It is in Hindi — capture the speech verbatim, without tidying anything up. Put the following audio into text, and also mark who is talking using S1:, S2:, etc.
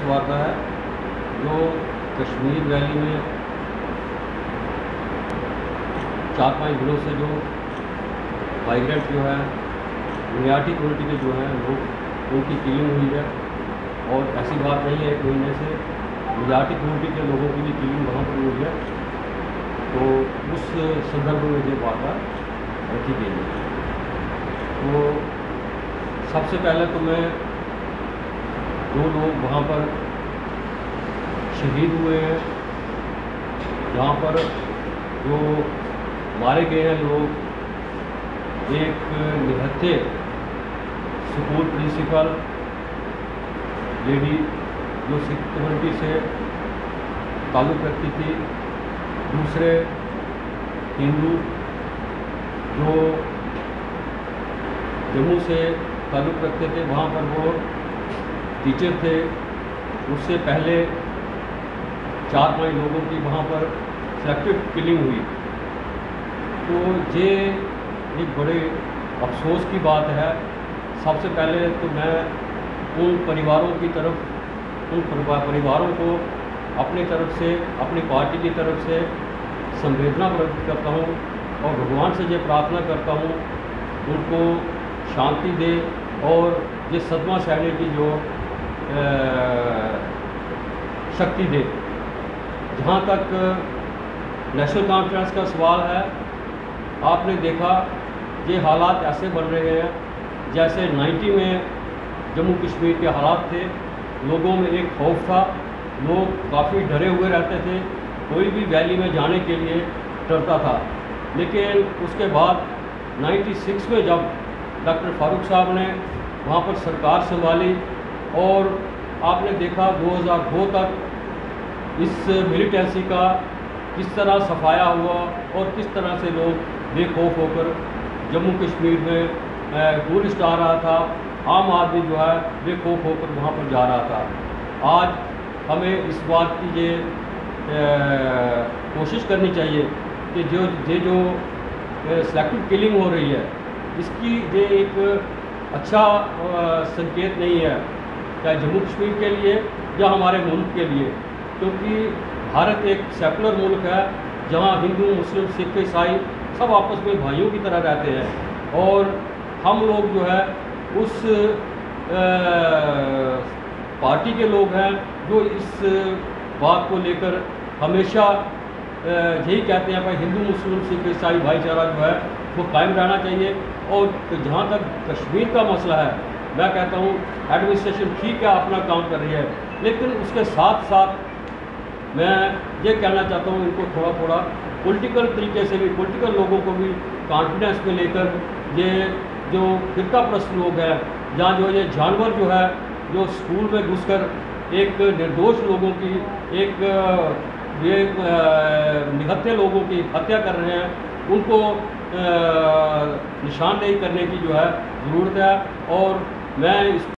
S1: वार्ता है जो कश्मीर वैली में चार पाँच दिनों से जो माइग्रेंट जो है बुनियादी कम्युनिटी के जो हैं लोग उनकी किलिंग हुई है। और ऐसी बात नहीं है एक महीने से बुनियादी कम्युनिटी के लोगों की भी किलिंग वहाँ पर हुई है। तो उस संदर्भ में ये वार्ता रखी गई है। तो सबसे पहले तो मैं जो लोग वहाँ पर शहीद हुए हैं, जहाँ पर जो मारे गए हैं लोग, एक निहत्थे स्कूल प्रिंसिपल लेडी जो सिख कम्युनिटी से ताल्लुक़ रखती थी, दूसरे हिंदू जो जम्मू से ताल्लुक़ रखते थे, वहाँ पर वो टीचर थे। उससे पहले चार पाँच लोगों की वहाँ पर सेलेक्टिव किलिंग हुई। तो ये एक बड़े अफसोस की बात है। सबसे पहले तो मैं उन परिवारों की तरफ उन परिवारों को अपनी तरफ से, अपनी पार्टी की तरफ से संवेदना प्रकट करता हूँ और भगवान से ये प्रार्थना करता हूँ उनको शांति दे और ये सदमा सहने की जो शक्ति दे। जहाँ तक नेशनल कॉन्फ्रेंस का सवाल है, आपने देखा ये हालात ऐसे बन रहे हैं जैसे नाइन्टी में जम्मू कश्मीर के हालात थे। लोगों में एक खौफ था, लोग काफ़ी डरे हुए रहते थे, कोई भी वैली में जाने के लिए डरता था। लेकिन उसके बाद छियानवे में जब डॉक्टर फारूक साहब ने वहाँ पर सरकार संभाली और आपने देखा दो हज़ार दो तक इस मिलिटेंसी का किस तरह सफाया हुआ और किस तरह से लोग बेखौफ होकर जम्मू कश्मीर में टूरिस्ट आ रहा था, आम आदमी जो है बेखौफ होकर वहाँ पर जा रहा था। आज हमें इस बात की ये कोशिश करनी चाहिए कि जो ये जो सेलेक्टिव किलिंग हो रही है, इसकी ये एक अच्छा संकेत नहीं है, चाहे जम्मू कश्मीर के लिए या हमारे मुल्क के लिए। क्योंकि भारत एक सेकुलर मुल्क है जहाँ हिंदू, मुस्लिम, सिख, ईसाई सब आपस में भाइयों की तरह रहते हैं। और हम लोग जो है उस आ, पार्टी के लोग हैं जो इस बात को लेकर हमेशा यही कहते हैं भाई हिंदू, मुस्लिम, सिख, ईसाई भाईचारा जो है वो कायम रहना चाहिए। और जहाँ तक कश्मीर का मसला है, मैं कहता हूँ एडमिनिस्ट्रेशन ठीक है अपना काम कर रही है, लेकिन उसके साथ साथ मैं ये कहना चाहता हूँ इनको थोड़ा थोड़ा पॉलिटिकल तरीके से भी, पॉलिटिकल लोगों को भी कॉन्फिडेंस में लेकर, ये जो फिरका प्रस्त लोग हैं, जहाँ जो ये जानवर जो है जो स्कूल में घुसकर एक निर्दोष लोगों की, एक ये निहत्थे लोगों की हत्या कर रहे हैं, उनको निशानदेही करने की जो है ज़रूरत है। और मैं इस